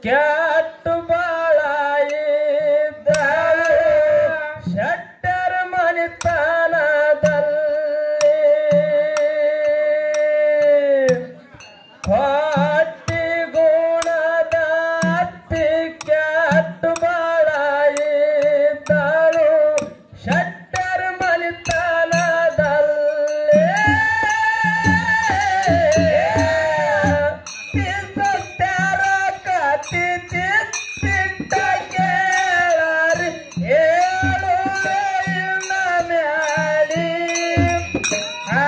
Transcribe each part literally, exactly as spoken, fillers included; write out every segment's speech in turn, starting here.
ಕೆಟ್ಟು ಬಾಳ ಇದ್ದಾಳು ಶೆಟ್ಟರ ಮನಿತನದಲ್ಲಿ ಹೊಟ್ಟಿ ಗುಣದ ಅತ್ತಿ ಕೆಟ್ಟು ಬಾಳ ಇದ್ದಾಳು ಶೆಟ್ಟರ ಮನಿತನದಲ್ಲಿ ತಿಟ್ಟ ಕೇಳರಿ ಹೇಳು ಇನ್ನ ಮ್ಯಾಡಿ ಆ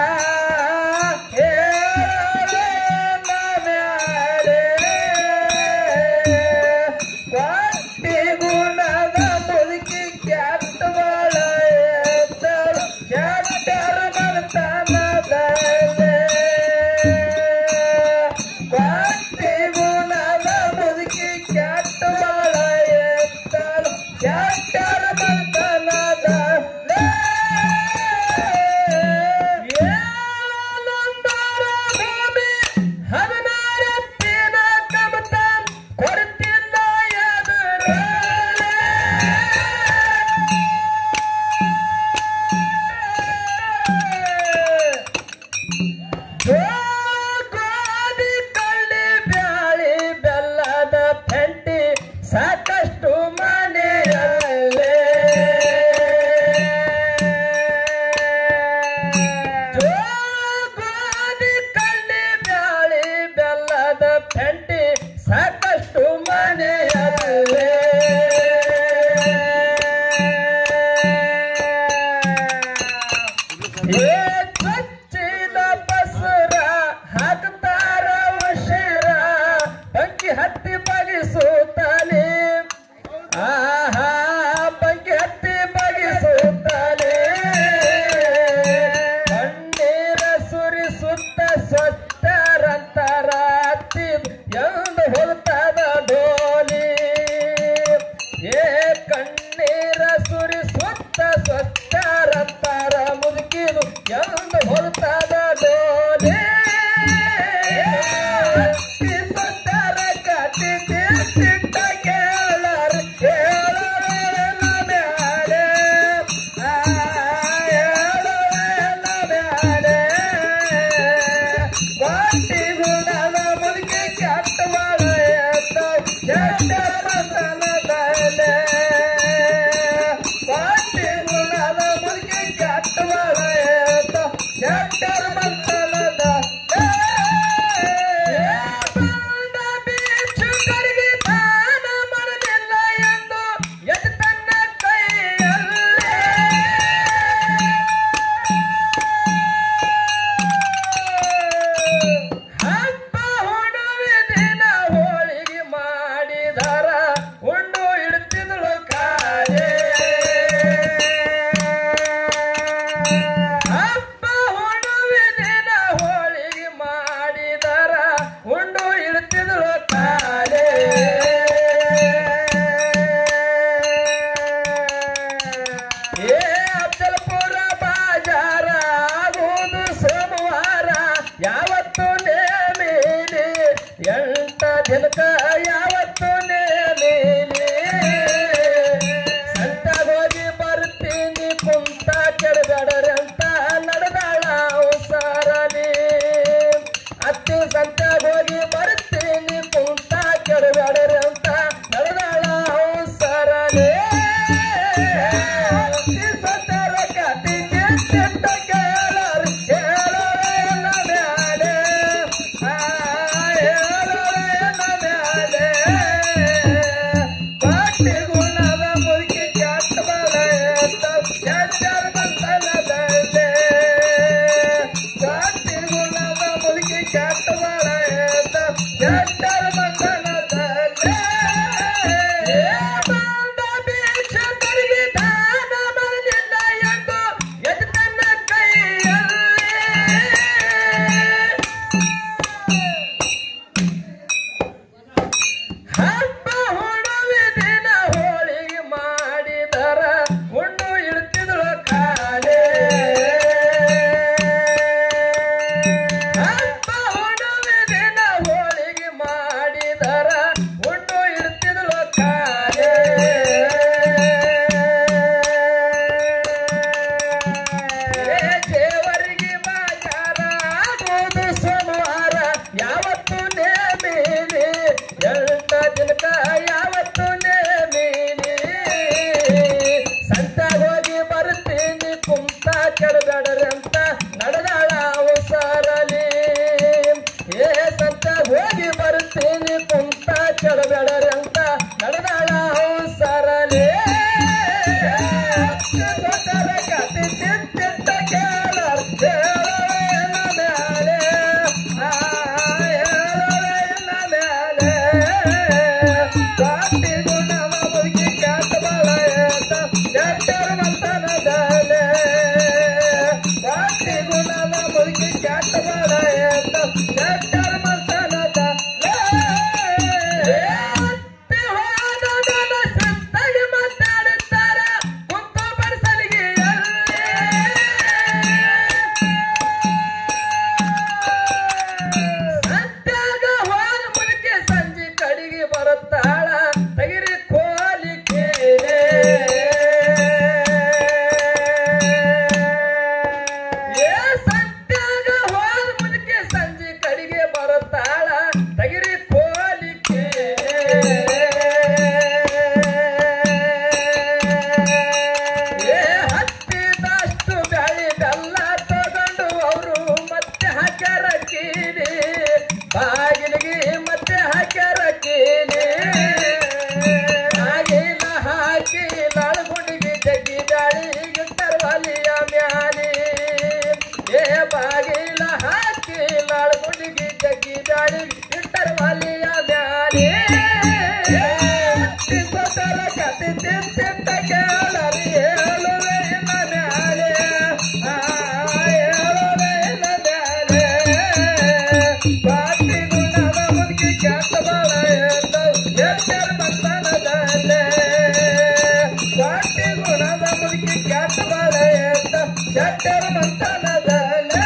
ಹೇಳು ಇನ್ನ ಮ್ಯಾಡಿ ಕೊಟ್ಟಿ ಗುಣದ ಮುದುಕಿ ಕೆಟ್ಟ ಬಾಳ ಎದ್ದಳು ಕೆಟ್ಟರ ಮನೆತನದಲ್ಲಿ ಕೊಟ್ಟಿ ಗುಣದ ಮುದುಕಿ ಕೆಟ್ಟ ಬಾಳ ಎದ್ದಳು ಕೆಟ್ಟರ ಮನೆತನದಲ್ಲಿ ಏಳನಂದರ ಭೂಮಿ ಹದಿನಾರತ್ತಿನ ಕಮತ ಕೊಡ್ತಿಲ್ಲ ಎದುರಾಳೆ ಗೋಧಿ ಕಳ್ಳಿ ಬ್ಯಾಳಿ ಬೆಲ್ಲದ ಪೆಂಟಿ ಸಾಕಷ್ಟು ಮನೆಯಲ್ಲೇ ಗೋಧಿ ಕಳ್ಳಿ ಬ್ಯಾಳಿ ಬೆಲ್ಲದ ಪೆಂಟಿ ಸಾಕಷ್ಟು ಮನೆಯಲ್ಲೇ ಏ ಕಚ್ಚಿದ ಬಸರ ಹಾಕ್ತಾರ ಉಸಿರ ಬಂಕಿ ಹತ್ತಿ ಬಗಿಸುತ್ತಾನೆ ಆಹಾ ಬಂಕಿ ಹತ್ತಿ ಬಗಿಸುತ್ತಾನೆ ಕಣ್ಣೀರ ಸುರಿಸುತ್ತ ಸ್ವಚ್ಛರಂತರ ಹತ್ತಿ ಎಂದು ಹೋಗ್ತದ ಡೋಲಿ ಏ ಕಣ್ಣೀರ ಸುರಿಸುತ್ತ ಸ್ವಚ್ಛರಂತರ ಮುದುಕಿದು ಎಂದು ಹೋಗ್ತದ ಡೋಲಿ ಸ್ವಚ್ಛರ ಕಟ್ಟಿ ತಿಟ್ಟ ಕೇಳರು ಹೇಳುವೆಲ್ಲ ಬ್ಯಾಡೆ ಆ ಹೇಳುವೆಲ್ಲ ಬ್ಯಾಡೆ ಕೊಟ್ಟಿ ಗುಣದ ಮುದುಕಿ ಕೆಟ್ಟ ಬಾಳ ಎದ್ದಳು ಶೆಟ್ಟರ ಮನೆತನದಲ್ಲಿ ಕೊಟ್ಟಿ ಗುಣದ ಮುದುಕಿ ಕೆಟ್ಟ ಬಾಳ ಎದ್ದಳು ಶೆಟ್ಟರ ಮನೆತನದಲ್ಲಿ ಬಂದ ಭಿಕ್ಷುಕರಿಗೆ ದಾನ ಮಾಡಲಿಲ್ಲ ಎಂದು ಎದ್ದು ತನ್ನ ಕೈಯಲ್ಲೇ ಹಬ್ಬ ಹುಣ್ಣಿಮೆ ದಿನ ಹೋಳಿಗೆ ಮಾಡಿದರ ಉಂಡು ಇಡ್ತಿದಳು ಕಾಲೇ ಹಬ್ಬ ಹುಣ್ಣಿಮೆ ಬಾಗಿಲ ಹಾಕಿ ಲಾಳ್ಗುಂಡಿಗೆ ಜಗ್ಗಿ ಜಾಳಿಗೆ ಇಟ್ಟರ ವಾಲಿಯ ಮ್ಯಾಲೆ ಸೊಸರ ಕತಿ ತಿಂತ ಕೇಳರಿ ಹೇಳುವೆ ಇಲ್ಲ ಮ್ಯಾಲೆ ಹೇಳುವೆ ಇಲ್ಲ ಮ್ಯಾಲೆ ಪಾಟಿ ಗುಣದ ಮುದುಕಿ ಕ್ಯಾತ ಬಾಳ ಎಚ್ಚರ ಬಂಧನದಲ್ಲೇ ಪಾಟಿ ಗುಣದ ಮುದುಕಿ ಕ್ಯಾತ ಬಾಳ ಎಚ್ಚರ ಬಂಧನದಲ್ಲೇ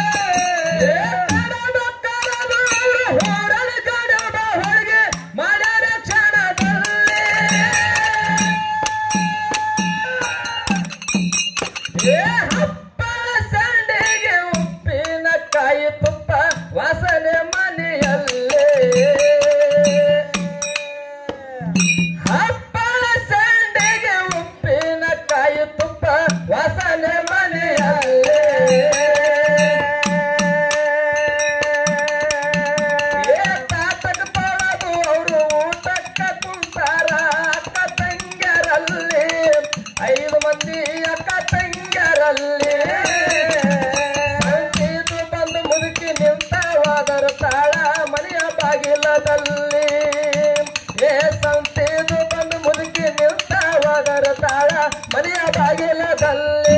ಹೊರಗೆ ಮಾಡ್ಯಾರ ಕ್ಷಣದಲ್ಲಿ ಏ ಹಪ್ಪಳ ಸಂಡಿಗೆ ಉಪ್ಪಿನಕಾಯಿ ತುಪ್ಪ ವಾಸನೆ ಮನೆಯಲ್ಲೇ ಹಪ್ಪಳ ಸಂಡಿಗೆ ಉಪ್ಪಿನಕಾಯಿ ತುಪ್ಪ ವಾಸನೆ ಮನೆಯಲ್ಲೇ ಏ ತಾತಕ ಪಳದು ಅವರು ಊಟಕ್ಕ ಕುಂತಾರ ಅಕ್ಕ ತಂಗ್ಯರಲ್ಲಿ ಐದು ಮಂದಿ ಅಕ್ಕ ತಂಗ್ಯರಲ್ಲಿ ಸಂಗೀತ ಬಂದು ಮುದುಕಿ ನಿಂತವಾದರ ತಾಳ ಮನೆಯ ಬಾಗಿಲದಲ್ಲಿ ಏ ಸಂತೇದು ಬಂದು ಮುದುಕಿ ನಿಂತವಾದರ ತಾಳ ಮನೆಯ ಬಾಗಿಲದಲ್ಲಿ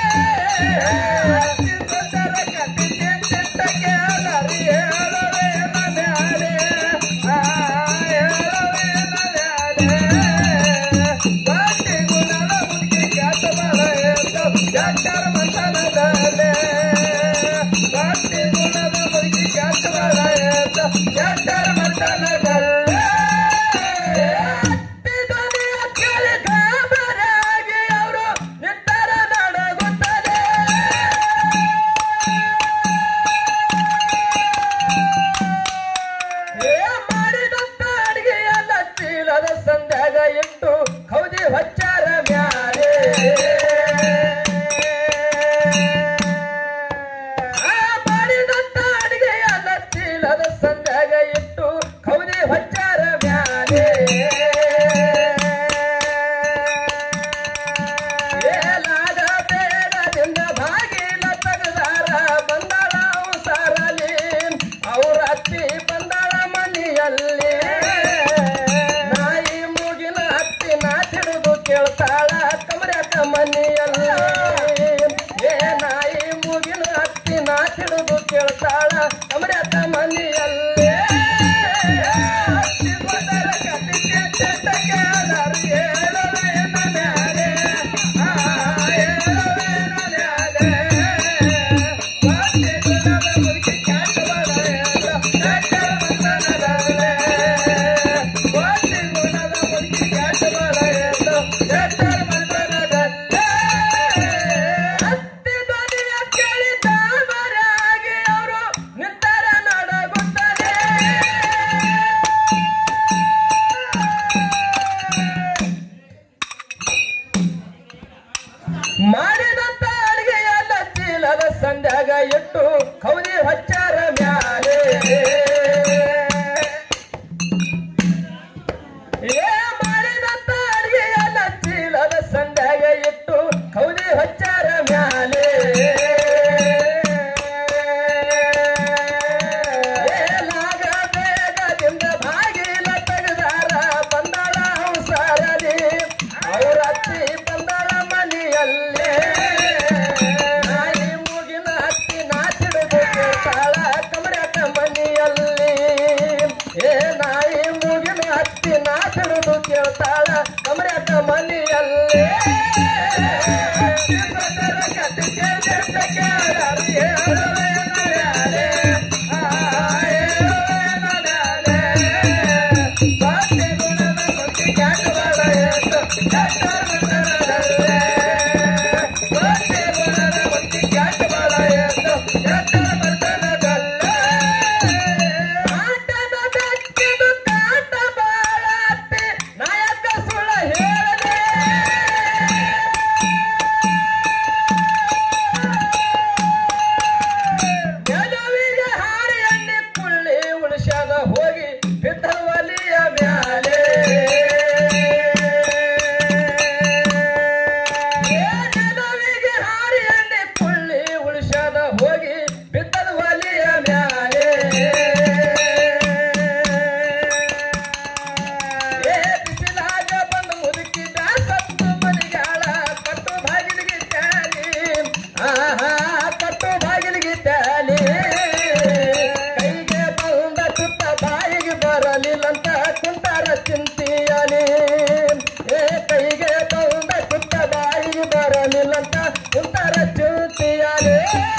ಸಂಧ್ಯಾಗ ಇಟ್ಟು ಹೌದಿ ಹೊಚ್ಚಾರ ಮ್ಯಾಲೆ ಮಾಡಿದಂತ ಅಡಿಗೆಯಲ್ಲ ಚೀಲದ ಸಂಧ್ಯಾಗ ಇಟ್ಟು ಹೌದಿ ಹೊಚ್ಚಾರ ಮ್ಯಾಲೆ ಏಲಾಗ ಬೇಡದಿಂದ ಬಾಗಿಲ ತೆಗೆದಾರ ಬಂದಾಳ ಸಾರಲಿ ಅವ್ರ ಅತ್ತಿ ಬಂದಾಳ ಮನೆಯಲ್ಲಿ ಕೇಳ್ತಾಳ ಕಮರ್ಯಾಕ ಮನೆಯಲ್ಲಿ ಏ ನಾಯಿ ಮೂಗಿನ ಹತ್ತಿ ನಾಚಿಡುದು ಕೇಳ್ತಾಳ ಕಮರ್ಯಾಕ ಮನೆಯಲ್ಲಿ ಮಾಡಿದಂತ ಅಡಿಗೆಯಲ್ಲ ಚೀಲದ ಸಂಧ್ಯಾಗ ಇಟ್ಟು ಹೌದಿ ಹೊಚ್ಚಾರ ಮ್ಯಾಲೆ ಏ ಮಾಡಿದಂತ ಅಡಿಗೆಯಲ್ಲ ಚೀಲದ ಸಂಧ್ಯಾಗ ಇಟ್ಟು ಹೌದಿ ಹೊಚ್ಚಾರ ಮ್ಯಾಲೆ ಏಲಾಗ ಬೇಗದಿಂದ ಬಾಗಿಲ ತೆಗೆದಾರ ಬಂದಾಳ ಸಾರಲಿ ಅವ್ರ ಅತ್ತಿ ಬಂದಾಳ ಮನೆಯಲ್ಲೇ ನಾಯಿ ಮೂಗಿನ ಹತ್ತಿ ನಾಚಿಡುದು ಕೇಳ್ತಾಳ ಕಮರ್ಯಾಕ ಮನೆಯಲ್ಲಿ ಏ ನಾಯಿ ಮೂಗಿನ ಹತ್ತಿ ನಾಚಿಡುದು ಕೇಳ್ತಾಳ ಕಮರ್ಯಾಕ ಮನೆಯಲ್ಲಿ ಹೋಗಿ ಬಿದ್ದವಲಿಯ ಮ್ಯಾಲೆ ನೆಲವಿಗೆ ಹಾರಿ ಎಣ್ಣೆ ಕೊಳ್ಳಿ ಉಳಿಸದ ಹೋಗಿ ಬಿದ್ದದ ಒಲಿಯ ಮ್ಯಾಲೆ ಏ ಬಿಸಿಲಾಗ ಬಂದು ಮುದುಕಿ ಸತ್ತು ಮನಿಗಾಳ ಕಟ್ಟು ಬಾಗಿಲಿಗೆ ಟ್ಯಾಲಿ ಆಹಾ ಕಟ್ಟು ಬಾಗಿಲಿಗೆ ಟ್ಯಾಲಿ ಕೈಗೆ ಬಂದ ಸುತ್ತ ಬಾಯಿಗೆ ಬರಲಿಲ್ಲಂತ ಕುಂತಾರ ಚಿಂತಿಯಲಿ ಏ ಕೈಗೆ ಬಂದ ಸುತ್ತ ಬಾಯಿಗೆ ಬರಲಿಲ್ಲಂತ ಕುಂತಾರ ಚಿಂತಿಯಲಿ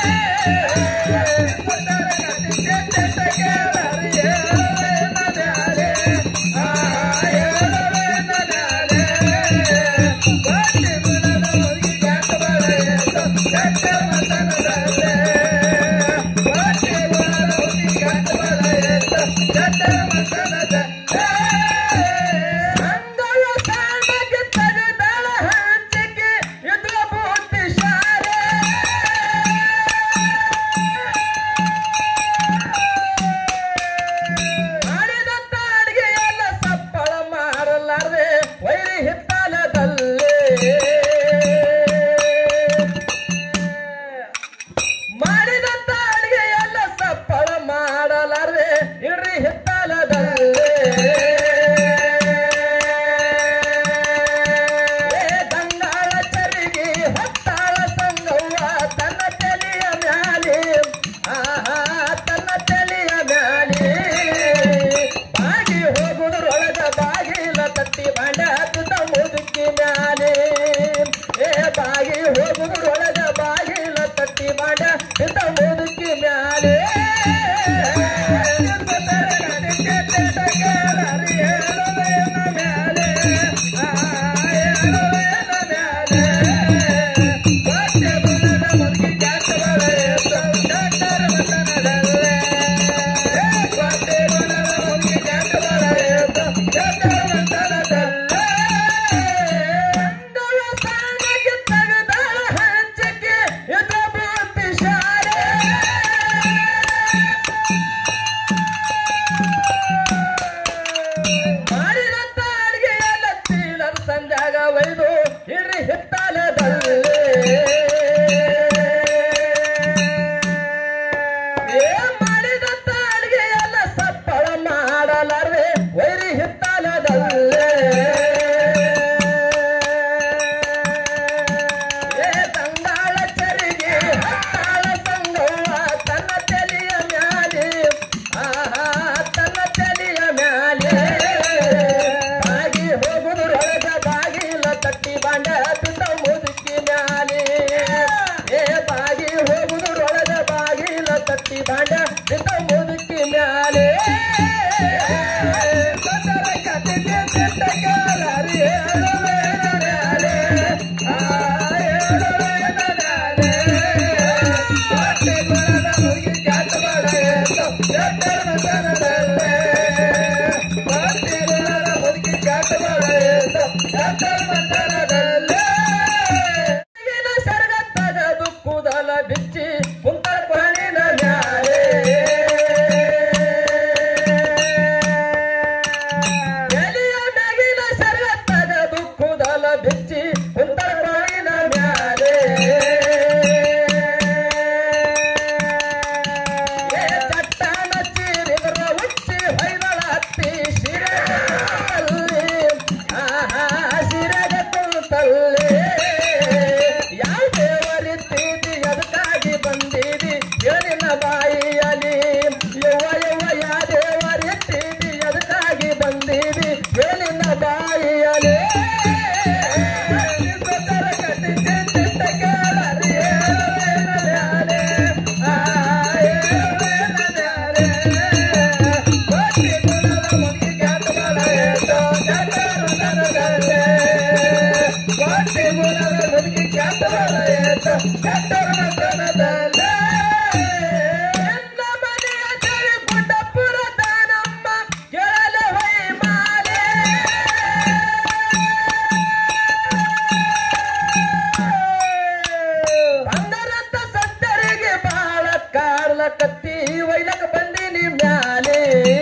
ಕತ್ತಿ ಒಯ್ಲಕ ಬಂದಿನಿ ಮ್ಯಾಲೆ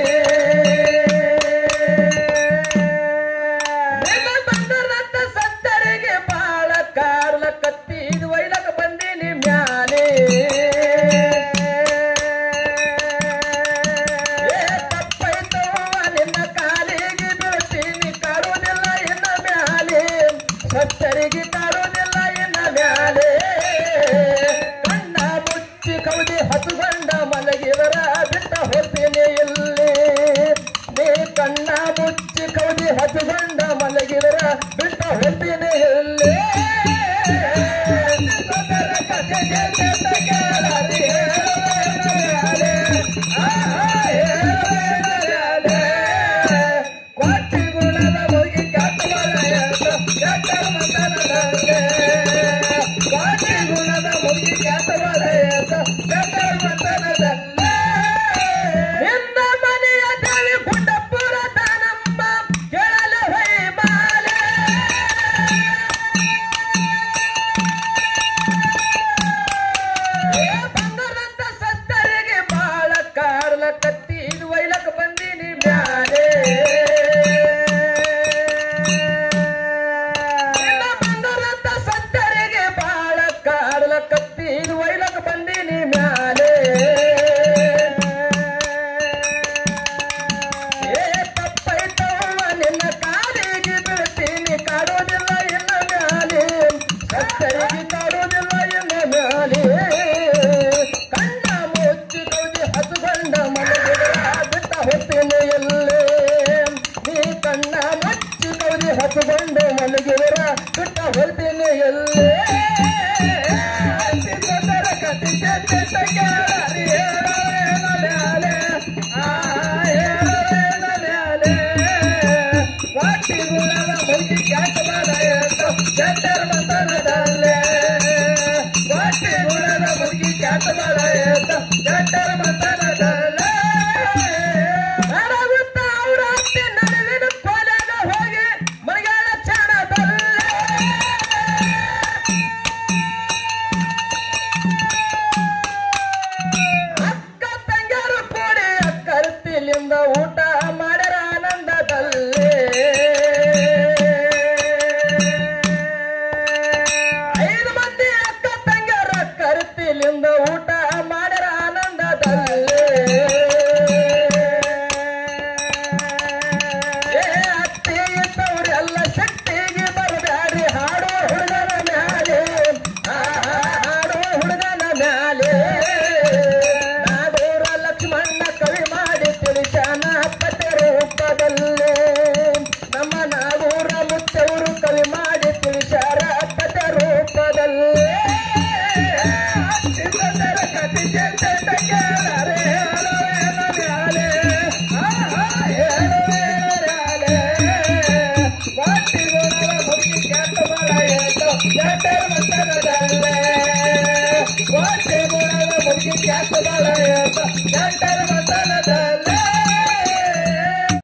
ಬಂದರಂತ ಸತ್ತರಿಗೆ ಬಾಳ ಕಾಡ್ಲ ಕತ್ತಿ ಒಯ್ಲಕ ಬಂದಿನಿ ಮ್ಯಾಲೆ ಕೌದಿ ಹತ್ತುಕೊಂಡ ಮಲಗಿದರ ಬಿಟ್ಟ ಹೋಗ್ತೀನಿ ಇಲ್ಲಿ ನೀ ಕಣ್ಣ ಮುಚ್ಚಿ ಕೌದಿ ಹತ್ತುಕೊಂಡ ಮಲಗಿದರ ಬಿಟ್ಟ ಹೋಗ್ತೀನಿ ಇಲ್ಲಿ ನಿನ್ನ ಮನೆಯ ದೇವಿ ಗುಡ್ಡಪುರ ದಾನಮ್ಮ ಕೇಳಲು ಹೈ ಮಾಲೆ ಬಂದರಂತ ಸತ್ತರಿಗೆ ಬಾಳ ಕಾಡ್ಲ ಕತ್ತಿ ಇದು ಒಯ್ಲಕ್ ಬಂದೀನಿ ಮ್ಯಾಲೆ ಬಂದರಂತ ಸತ್ತರಿಗೆ ಬಾಳ ಕಾಡ್ಲ ಕತ್ತಿ ಇದು ಒಯ್ಲಕ್ ಬಂದೀನಿ ಮ್ಯಾಲೆ ಹತ್ತುಕೊಂಡು ಮಲಗಿದರ ಬಿಟ್ಟ ಹೊಲ್ತೀನಿ ಎಲ್ಲೇ ಕತಿ ವಾಟಿ ಗುಣದ ಮುಗಿ ಕ್ಯಾಟ ಜಂಟರ್ ಮಂತನದಲ್ಲೇ ವಾಟಿ ಗುಣದ ಮುಗಿ ಕ್ಯಾಟ ಜಂಟರ್ ಮಂತನದಲ್ಲೇ ನರಗುತ್ತ ಅವರ ಅತ್ತೆ ನಡುವಿನ ಕೊಲೆಗ ಹೋಗಿ ಮರಿಗಾಲ ಚಾಣದಲ್ಲೇ ಅಕ್ಕ ತಂಗಾರು ಕೂಡಿ ಅಕ್ಕರ್ತಿಲಿಂದ ಊಟ ಮಾಡ್ಯಾರ ಆನಂದದಲ್ಲೇ ಐದು ಮಂದಿ ಅಕ್ಕ ತಂಗಾರ ಕರ್ತಿಲಿಂದ ಊಟ ಮಾಡ್ಯಾರ ಆನಂದದಲ್ಲೇ ಅತ್ತಿ ಇದ್ದವ್ರೆಲ್ಲ ಶಕ್ತಿಗೆ ಬರಬ್ಯಾಡ್ರಿ ಹಾಡೋ ಹುಡುಗನ ಮ್ಯಾಲೆ ಹಾಡೋ ಹುಡುಗನ ಮ್ಯಾಲೆ ನಾಗೂರ ಲಕ್ಷ್ಮಣ್ಣ ಕವಿ ಮಾಡಿ ತಿಳಿಸಾನ ಪದ್ಯ ರೂಪದಲ್ಲೇ ನಮ್ಮ ನಾಗೂರ ಮುತ್ತವರು ಕವಿ ಮಾಡಿ ತಿಳಿಸಾರ ಪದ್ಯ ರೂಪದಲ್ಲೇ ಕತಿ ವಾಟಿ ಗುಣದ ಮುಗಿ ಕ್ಯಾಟ ಜಂಟರ್ ಮಂತನದಲ್ಲೇ ವಾಟಿ ಗುಣದ ಮುಗಿ ಕ್ಯಾಟ ಜಂಟರ್